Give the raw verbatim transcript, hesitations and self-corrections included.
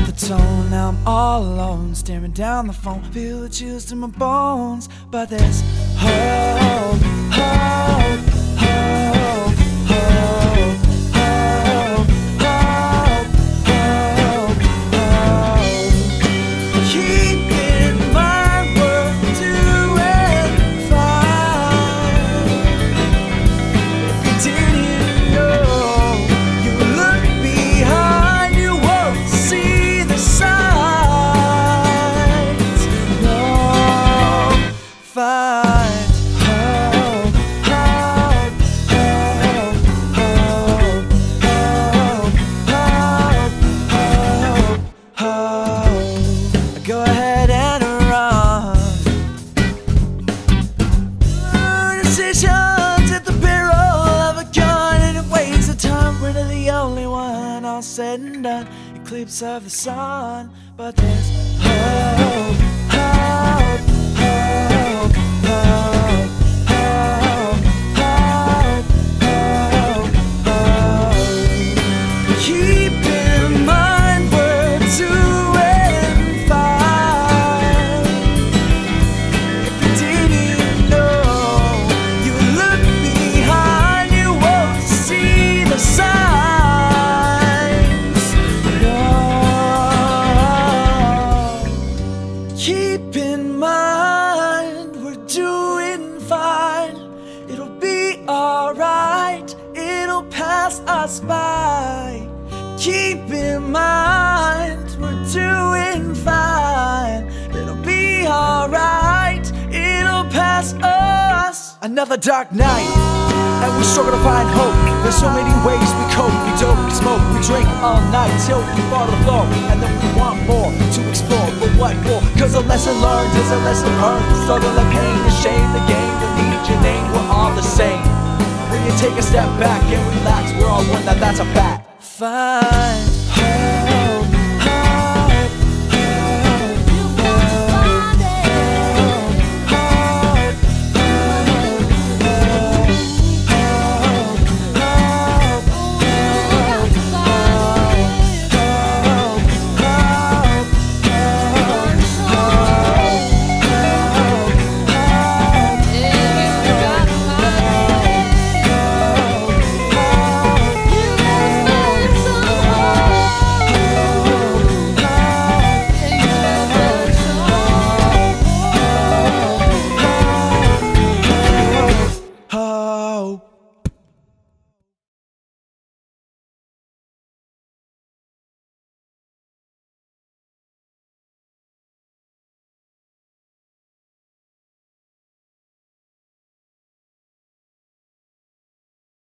set the tone. Now I'm all alone, staring down the phone. Feel the chills to my bones, but there's hope, hope, hope, hope, hope, hope, hope, hope. Keep in mind we're doing fine. If you didn't know, you look behind, you won't see the signs. No, find hope, hope, hope, hope, hope, hope, hope. Go ahead and run. Decisions at the barrel of a gun, and it wastes the time. We're the only one, all said and done. Eclipse of the sun, but there's hope, hope, hope, hope, hope, hope, hope, hope. Keep in mind we're doing fine. If you didn't know, you look behind, you won't see the signs. Keep in mind we're doing fine. It'll be alright, it'll pass us by. Keep in mind we're doing fine. It'll be alright, it'll pass us. Another dark night, and we struggle to find hope. There's so many ways we cope. We dope, we smoke, we drink all night till we fall to the floor, and then we want more to explore. But what for? Cause a lesson learned is a lesson earned. The struggle, the pain, the shame, the game, the need, your name, we're all the same. When you take a step back and relax, we're all one, now that's a fact. Fine.